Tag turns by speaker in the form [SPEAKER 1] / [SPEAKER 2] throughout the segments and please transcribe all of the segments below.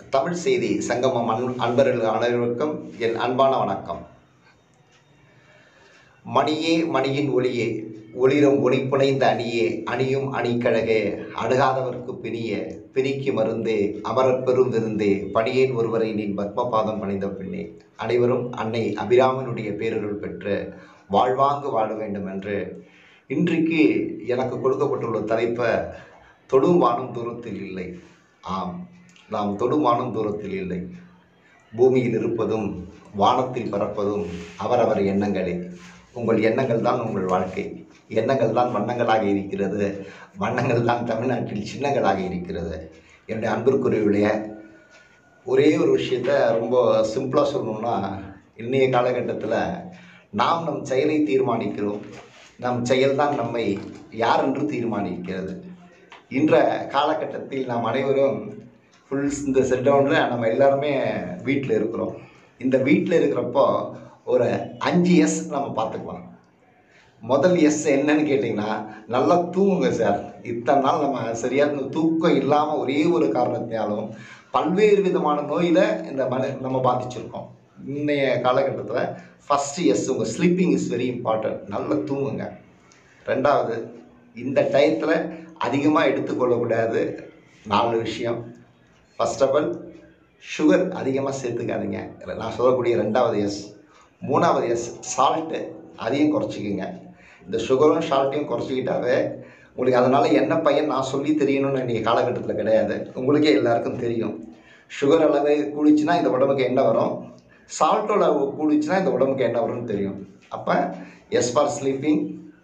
[SPEAKER 1] தமிழ் செய்தி சங்கமம் அன்பர்கள் அனைவருக்கும் என் அன்பான வணக்கம். மணியே மணியின் ஒளியே, ஒளிரும் ஒளிப்புனைந்த அணியே, அணியும் அணிக்கழகே, அணுகாதவர்க்கு பிணிய பிணிக்கு மருந்தே, அமரர் பெரும் விருந்தே, பணியேன் ஒருவரை நீ பத்மபாதம் பணிந்த பெண்ணே. அனைவரும் அன்னை அபிராமனுடைய பேரருள் பெற்று வாழ்வாங்கு வாழ வேண்டும் என்று இன்றைக்கு எனக்கு கொடுக்கப்பட்டுள்ள தலைப்பை தொடும் வானம் தூரத்தில் இல்லை. ஆம், நாம் தொடும் வானம் தூரத்தில் இல்லை. பூமியில் இருப்பதும் வானத்தில் பறப்பதும் அவரவர் எண்ணங்களே. உங்கள் எண்ணங்கள் தான் உங்கள் வாழ்க்கை. எண்ணங்கள் தான் வண்ணங்களாக இருக்கிறது. வண்ணங்கள் தான் தமிழ்நாட்டில் சின்னங்களாக இருக்கிறது. என்னுடைய அன்பிற்குரியவுடைய ஒரே ஒரு விஷயத்தை ரொம்ப சிம்பிளாக சொல்லணும்னா, இன்றைய காலகட்டத்தில் நாம் நம் செயலை தீர்மானிக்கிறோம். நம் செயல்தான் நம்மை யார் என்று தீர்மானிக்கிறது. இன்ற காலகட்டத்தில் நாம் அனைவரும் இந்த செட்டவுனில் நம்ம எல்லாருமே வீட்டில் இருக்கிறோம். இந்த வீட்டில் இருக்கிறப்போ ஒரு 5 எஸ் நம்ம பார்த்துக்கலாம். முதல் எஸ் என்னன்னு கேட்டிங்கன்னா, நல்லா தூங்குங்க சார். இத்தனை நாள் நம்ம சரியான தூக்கம் இல்லாமல் ஒரே ஒரு காரணத்தினாலும் பல்வேறு விதமான நோயில் நம்ம பாதிச்சிருக்கோம். இன்றைய காலகட்டத்தில் ஃபஸ்ட்டு எஸ், உங்கள் ஸ்லீப்பிங் இஸ் வெரி இம்பார்ட்டன்ட். நல்லா தூங்குங்க. ரெண்டாவது, இந்த டயத்தில் அதிகமாக எடுத்துக்கொள்ளக்கூடாது 4 விஷயம். ஃபர்ஸ்ட் ஆஃப் ஆல், சுகர் அதிகமாக சேர்த்துக்காதீங்க. நான் சொல்லக்கூடிய 2வது எஸ். 3வது எஸ், சால்ட்டு அதையும் குறைச்சிக்கோங்க. இந்த சுகரும் சால்ட்டையும் குறைச்சிக்கிட்டாவே உங்களுக்கு அதனால் என்ன பையன் நான் சொல்லி தெரியணும்னு இன்றைக்கி காலகட்டத்தில் கிடையாது. உங்களுக்கே எல்லாருக்கும் தெரியும். சுகர் அளவு கூடிச்சுன்னா இந்த உடம்புக்கு என்ன வரும், சால்ட்டோட அளவு கூடிச்சுன்னா இந்த உடம்புக்கு என்ன வரும்னு தெரியும். அப்போ S for sleeping,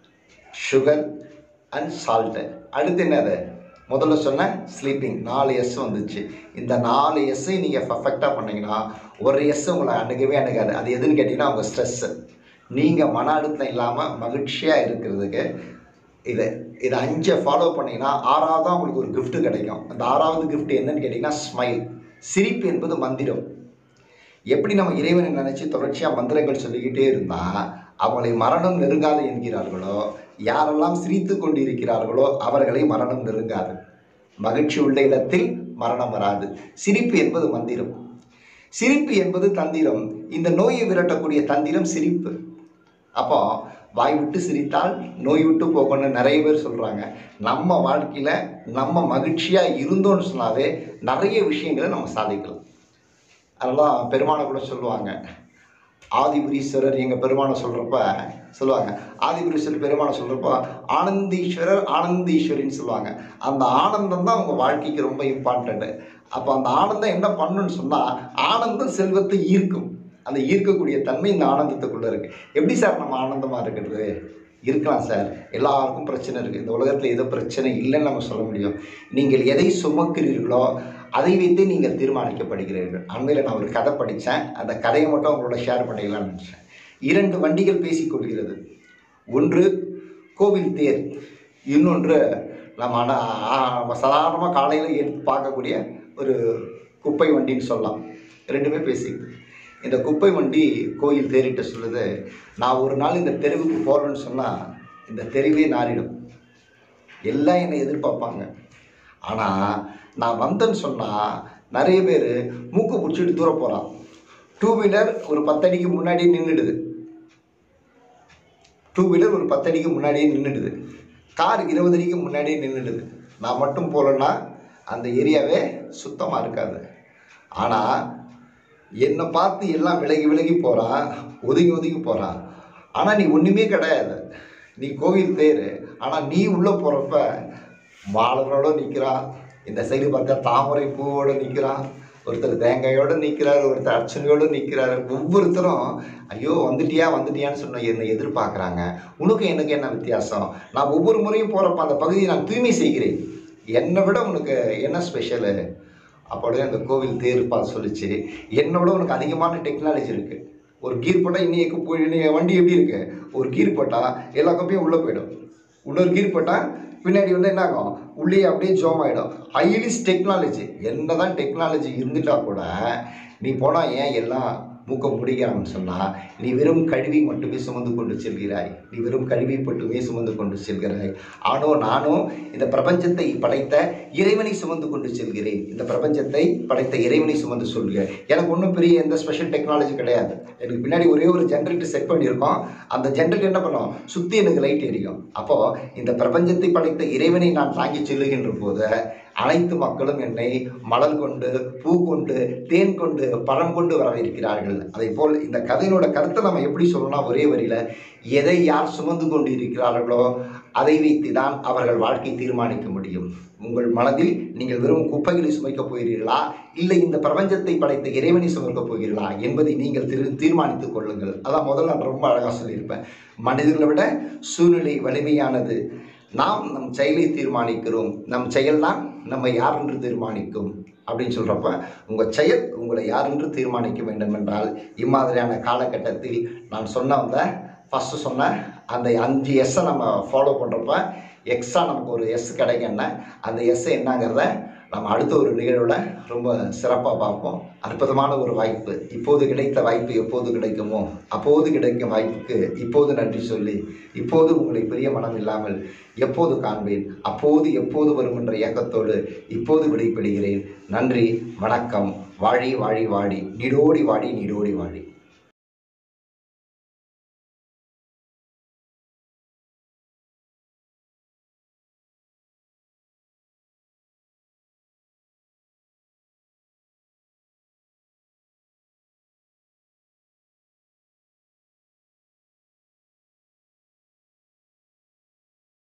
[SPEAKER 1] sugar and salt. அடுத்து என்னது, முதல்ல சொன்ன ஸ்லீப்பிங். 4 எஸ் வந்துச்சு. இந்த 4 எஸ்ஸை நீங்கள் பர்ஃபெக்டாக பண்ணிங்கன்னா ஒரு எஸ் உங்களை அணுகாது. அது எதுன்னு கேட்டிங்கன்னா, உங்கள் ஸ்ட்ரெஸ்ஸு. நீங்கள் மன அழுத்தம் இல்லாமல் மகிழ்ச்சியாக இருக்கிறதுக்கு இது 5 ஃபாலோ பண்ணிங்கன்னா 6வது தான் உங்களுக்கு ஒரு கிஃப்ட்டு கிடைக்கும். அந்த 6வது கிஃப்ட் என்னன்னு கேட்டிங்கன்னா, ஸ்மைல். சிரிப்பு என்பது மந்திரம். எப்படி நம்ம இறைவனை நினச்சி தொடர்ச்சியாக மந்திரங்கள் சொல்லிக்கிட்டே இருந்தால் அவங்களை மரணம் நெருங்காது என்கிறார்களோ, யாரெல்லாம் சிரித்து கொண்டு இருக்கிறார்களோ அவர்களை மரணம் நெருங்காது. மகிழ்ச்சி உள்ள இடத்தில் மரணம் வராது. சிரிப்பு என்பது மந்திரம். சிரிப்பு என்பது தந்திரம். இந்த நோயை விரட்டக்கூடிய தந்திரம் சிரிப்பு. அப்போ வாய் விட்டு சிரித்தால் நோய் விட்டு போகணும்னு நிறைய பேர் சொல்கிறாங்க. நம்ம வாழ்க்கையில் நம்ம மகிழ்ச்சியாக இருந்தோன்னு சொன்னாவே நிறைய விஷயங்களை நம்ம சாதிக்கலாம். அதெல்லாம் பெருமானை கூட சொல்லுவாங்க. ஆதிபுரீஸ்வரர் எங்கள் பெருமானை சொல்கிறப்ப சொல்லுவாங்க, ஆதிபுரீஸ்வரர் பெருமானை சொல்கிறப்ப ஆனந்தீஸ்வரர் ஆனந்தீஸ்வரின்னு சொல்லுவாங்க. அந்த ஆனந்தம் தான் உங்கள் வாழ்க்கைக்கு ரொம்ப இம்பார்ட்டண்ட்டு. அப்போ அந்த ஆனந்தம் என்ன பண்ணுன்னு சொன்னால், ஆனந்தம் செல்வத்தை ஈர்க்கும். அந்த ஈர்க்கக்கூடிய தன்மை இந்த ஆனந்தத்துக்குள்ளே இருக்குது. எப்படி சார் நம்ம ஆனந்தமாக இருக்கிறது? இருக்கலாம் சார், எல்லாருக்கும் பிரச்சனை இருக்குது. இந்த உலகத்தில் எதோ பிரச்சனை இல்லைன்னு நம்ம சொல்ல முடியும். நீங்கள் எதை சுமக்கிறீர்களோ அதை வைத்து நீங்கள் தீர்மானிக்கப்படுகிறீர்கள். அண்மையில் நான் ஒரு கதை படித்தேன். அந்த கதையை மட்டும் அவங்களோட ஷேர் பண்ணிக்கலாம்னு நினச்சேன். 2 வண்டிகள் பேசிக்கொள்கிறது. ஒன்று கோவில் தேர், இன்னொன்று நம்ம சாதாரணமாக காலையில் எடுத்து பார்க்கக்கூடிய ஒரு குப்பை வண்டின்னு சொல்லலாம். 2மே பேசிக்குது. இந்த குப்பை வண்டி கோயில் தேரிட்ட சொல்லுது, நான் ஒரு நாள் இந்த தெருவுக்கு போகிறேன்னு சொன்னால் இந்த தெருவே நாரிடும். எல்லாம் என்னை எதிர்பார்ப்பாங்க. ஆனால் நான் வந்தேன்னு சொன்னால் நிறைய பேர் மூக்கு பிடிச்சிட்டு தூர போகிறான். 2 வீலர் ஒரு 10 அடிக்கு முன்னாடியே நின்றுடுது. 2 வீலர் ஒரு 10 அடிக்கு முன்னாடியே நின்றுடுது. கார் 20 அடிக்கு முன்னாடியே நின்றுடுது. நான் மட்டும் போகலன்னா அந்த ஏரியாவே சுத்தமாக இருக்காது. ஆனால் என்னை பார்த்து எல்லாம் விலகி விலகி போகிறான், ஒதுங்கி ஒதுங்கி போகிறான். ஆனால் நீ ஒன்றுமே கிடையாது. நீ கோவில் தேர். ஆனால் நீ உள்ளே போகிறப்ப மாலரோடு நிற்கிறான். இந்த சைடு பார்த்தா தாமரை பூவோடு நிற்கிறான். ஒருத்தர் தேங்காயோடு நிற்கிறார், ஒருத்தர் அர்ச்சனையோடு நிற்கிறார். ஒவ்வொருத்தரும் ஐயோ வந்துட்டியான்னு சொன்ன என்னை எதிர்பார்க்குறாங்க. உனக்கு எனக்கு என்ன வித்தியாசம்? நான் ஒவ்வொரு முறையும் போகிறப்ப அந்த பகுதியை நான் தூய்மை செய்கிறேன். என்னை விட உனக்கு என்ன ஸ்பெஷலு? அப்படியே அந்த கோவில் தேர்ப்பா சொல்லிச்சு, என்னை விட உனக்கு அதிகமான டெக்னாலஜி இருக்குது. ஒரு கீர் போட்டால் இன்னைக்கு வண்டி எப்படி இருக்குது? ஒரு கீர் போட்டால் எல்லா கப்பையும் உள்ளே போயிடும். இன்னொரு கீர் போட்டால் பின்னாடி என்ன ஆகும், உள்ளே அப்படியே ஜோம் ஆகிடும். ஹைலிஸ் டெக்னாலஜி. என்ன தான் டெக்னாலஜி இருந்துட்டால் கூட நீ போனால் ஏன் எல்லாம் மூக்க முடிக்கிறான்னு சொன்னால் நீ வெறும் கழிவை மட்டுமே சுமந்து கொண்டு செல்கிறாய், நீ வெறும் கழிவை மட்டுமே சுமந்து கொண்டு செல்கிறாய். நானும் இந்த பிரபஞ்சத்தை படைத்த இறைவனை சுமந்து கொண்டு செல்கிறேன், இந்த பிரபஞ்சத்தை படைத்த இறைவனை சுமந்து சொல்கிறேன். எனக்கு ஒன்றும் பெரிய எந்த ஸ்பெஷல் டெக்னாலஜி கிடையாது. எனக்கு பின்னாடி ஒரே ஒரு ஜென்ரேட்டர் செட் பண்ணியிருக்கோம். அந்த ஜென்ரேட்டர் என்ன பண்ணும், சுற்றி எனக்கு லைட் எரியும். அப்போது இந்த பிரபஞ்சத்தை படைத்த இறைவனை நான் தாங்கி செல்லுகின்ற போது அனைத்து மக்களும் என்னை மலர் கொண்டு, பூ கொண்டு, தேன் கொண்டு, பழம் கொண்டு வரவேற்கிறார்கள். அதே போல் இந்த கதையினோட கருத்தை நம்ம எப்படி சொல்லணும்னா, ஒரே வரியில், எதை யார் சுமந்து கொண்டு இருக்கிறார்களோ அதை வைத்து தான் அவர்கள் வாழ்க்கை தீர்மானிக்க முடியும். உங்கள் மனதில் நீங்கள் வெறும் குப்பைகளை சுமைக்கப் போகிறீர்களா, இல்லை இந்த பிரபஞ்சத்தை படைத்த இறைவனை சுமக்கப் போகிறீர்களா என்பதை நீங்கள் தீர்மானித்துக் கொள்ளுங்கள். அதான் முதல்ல நான் ரொம்ப அழகாக சொல்லியிருப்பேன். மனிதர்களை விட சூழ்நிலை வலிமையானது. நாம் நம் செயலை தீர்மானிக்கிறோம், நம் செயல்தான் நம்ம யார் என்று தீர்மானிக்கும் அப்படின்னு சொல்கிறப்ப, உங்கள் செயல் உங்களை யார் என்று தீர்மானிக்க வேண்டும் என்றால், இம்மாதிரியான காலகட்டத்தில் நான் ஃபஸ்ட்டு சொன்ன அந்த 5 எஸ்ஸை நம்ம ஃபாலோ பண்ணுறப்ப எக்ஸ்ட்ரா நமக்கு ஒரு எஸ் கிடைக்குன்னா, அந்த எஸ்ஸை என்னங்கிறத நம்ம அடுத்த ஒரு நிகழ்வில் ரொம்ப சிறப்பாக பார்ப்போம். அற்புதமான ஒரு வாய்ப்பு. இப்போது கிடைத்த வாய்ப்பு எப்போது கிடைக்குமோ அப்போது கிடைக்கும் வாய்ப்புக்கு இப்போது நன்றி சொல்லி, இப்போது உங்களை பெரிய மனம் இல்லாமல் எப்போது காண்பேன், அப்போது எப்போது வரும் என்ற ஏக்கத்தோடு இப்போது விடைபெறுகிறேன். நன்றி, வணக்கம். வாழி வாழி வாடி, நீடோடி வாடி, நீடோடி வாடி.